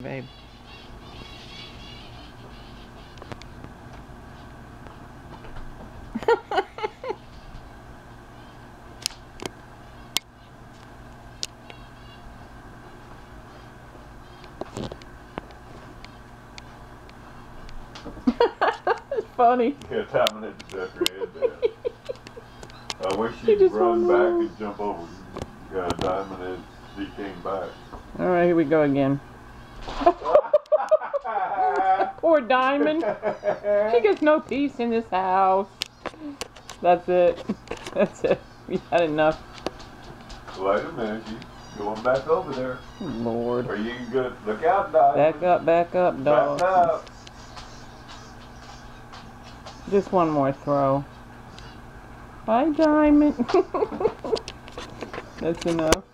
Babe. It's funny. Yeah, timing it to duck her head down. I wish She she'd just run won't back move. and jump over. Got a diamond and she came back. Alright, here we go again. Poor Diamond. She gets no peace in this house. That's it. That's it. We had enough. Wait a minute, she's going back over there. Lord. Are you good? Look out, Diamond. Back up, dog. Back up. Just one more throw. Bye, Diamond. That's enough.